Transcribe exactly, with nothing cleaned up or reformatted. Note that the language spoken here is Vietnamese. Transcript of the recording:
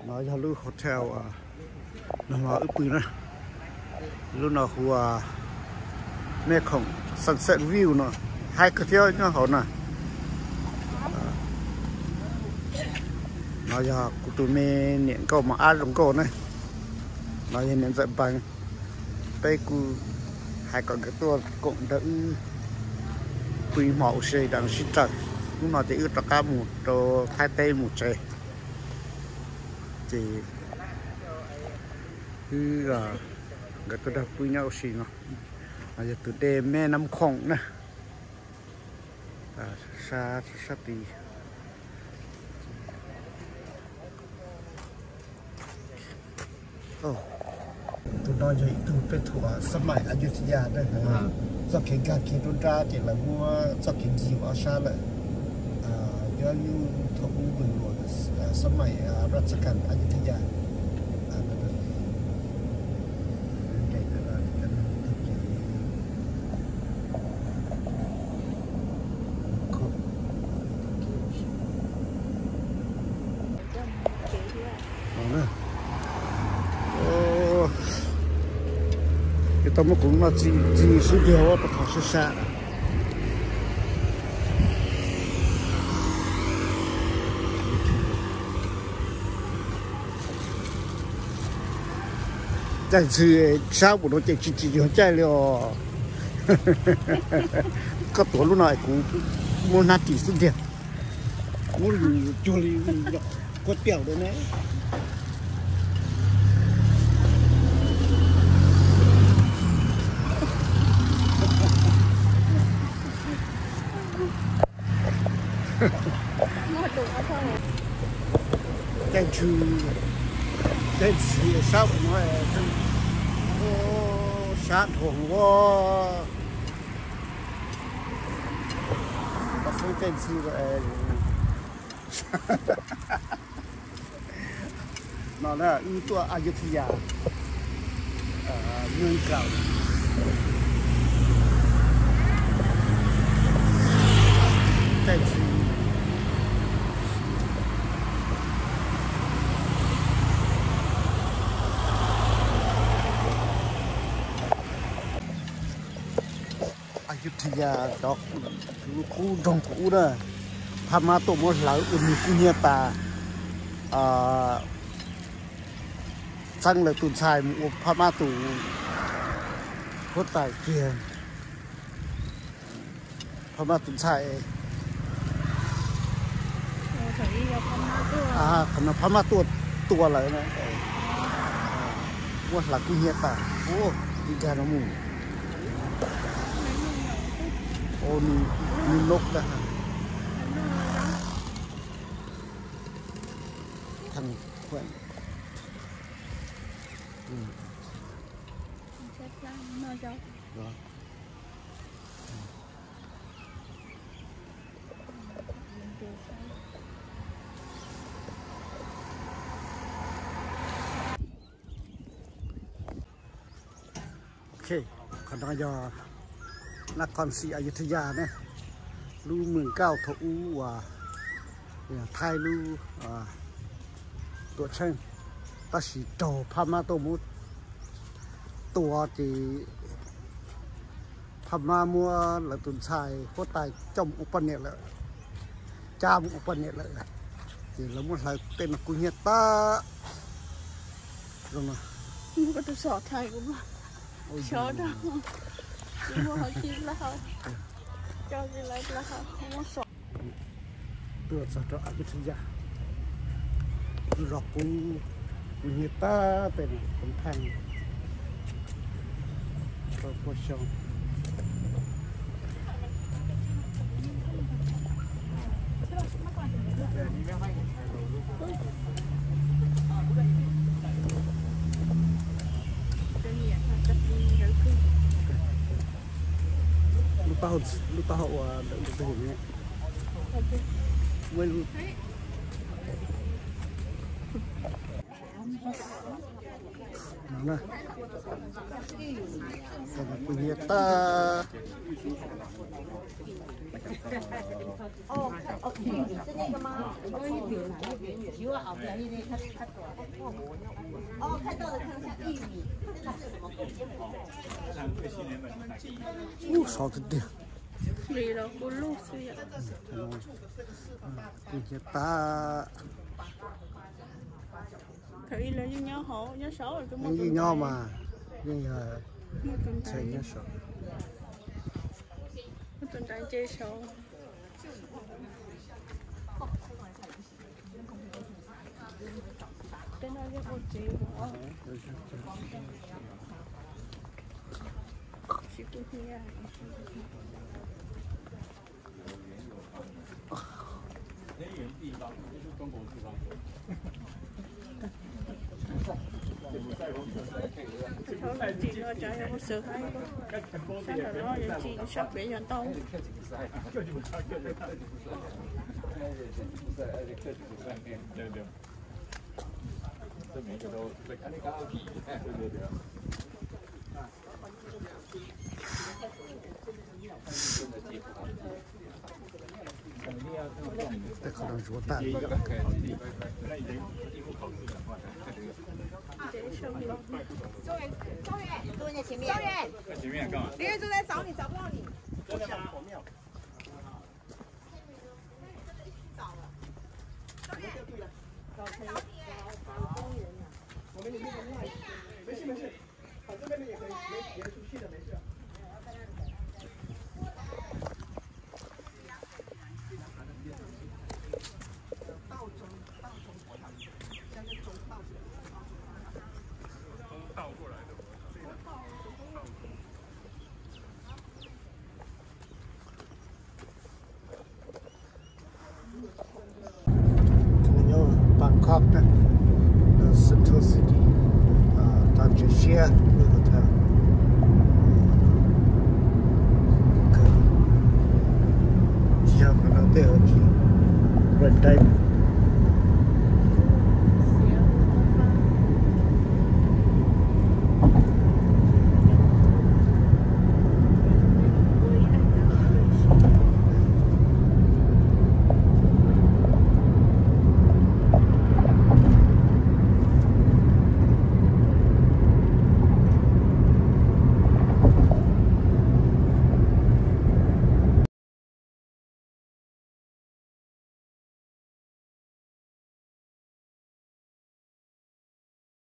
nói cho lưu hotel à nó mà ướp bự nữa lúc nào hùa mẹ không sunset view nó hai cái theo nó hồn nè nói cho cụ tụi mình niệm câu mà ăn lồng câu này nói cho niệm dạy bằng đây cụ hai con cái tua cũng đỡ tùy mẫu xe đang xịt trần lúc nào thì ướt tất cả một đồ hai tay một xe thì cứ là cái tôi đã quy nhau xí nó bây giờ từ đêm mẹ nằm khổng nè xa xa tí oh tôi nói vậy từ bên thủ sắp mãi ở Ayutthaya đây hả do kiến cả kiến đôn ra chỉ là mua do kiến gì ở xa lại do như thủ bình luận sắp mãi rất chắc chắn Ayutthaya tao mới cũng là chỉ chỉ số điều tao khó sơ sạ但是下午都得去几条街了，个多路那股我拿第四天，我旅就旅过掉的呢。在去，在吃啥物事？我山头我，我非在吃个哎，那呢？有多阿吉提亚，呃，门口，在吃。Ayutthaya dok ku dong ku da phama to mo lau uni kunya ta a sang le tun sai mu phama tu hốt tai kia phama tun sai à phama phama tu tua lại này mo lau kunya ta ô đi ra nó mu ô ni ni nốc đó thằng quậy ừ rồi ok còn đó giờนครศรีอยุธยาเนี่ยลูเมืองเก้าทอูว่าไทยลูตัวเช่นตัดสีโตพม่าตัวมุดตัวที่พม่ามัวหลังตุนชายโคตายจมอุปเนตเลยจามอุปเนตเลยที่เรามุดใส่เต้นกุญแจตาลงมามันก็จะสอดไทยกูมาชอดmua họ chín là họ cho gì lấy là họ không có sọ được sao cho ăn cái thứ gì rọc cũng người taเป็นคนไทยก็พอชมtao lúc tao hậu được được hình nhé quên luôn mana? Saya punya ta. 哦哦，玉米是那个吗？哦，看到了，看到像玉米，这个是什么？ 哦，少个点。 Vì là cô lúc xưa punya ta. Thấy là như nhau hổ, nhau sáu rồi cái Như nhau mà, nhưng là chạy nhau sáu. Một tuần trái chơi sáu. Cái này cái một triệu hả? Chỉ có thế thôi là chị lo cho em sợ hay không? Sao là lo cho chị sắp về nhà tao? Tại khả năng rùa tàn. 周元，周元，周元在前面。周元， 在前面干嘛？ 别人都在找你，找不到你。 真的吗？ 找了。周元，找谁？ 我们里面没事没事，好这边的也可以，没别出去的没事。 Bangkok, the central city, uh, Tangier hotel. Okay. Jam mana teh, red time.